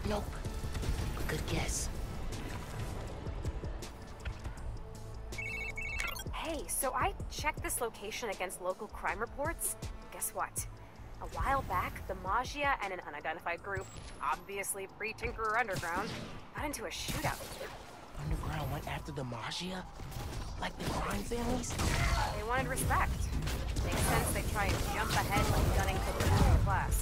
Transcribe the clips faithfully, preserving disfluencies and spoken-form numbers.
Nope. Good guess. Hey, so I checked this location against local crime reports. Guess what? A while back, the Maggia and an unidentified group, obviously pre-Tinkerer Underground, got into a shootout. Underground went after the Maggia? Like the crime families? They wanted respect. Makes sense they try and jump ahead like gunning for the ruling class.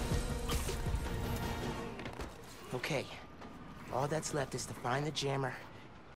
Okay. All that's left is to find the jammer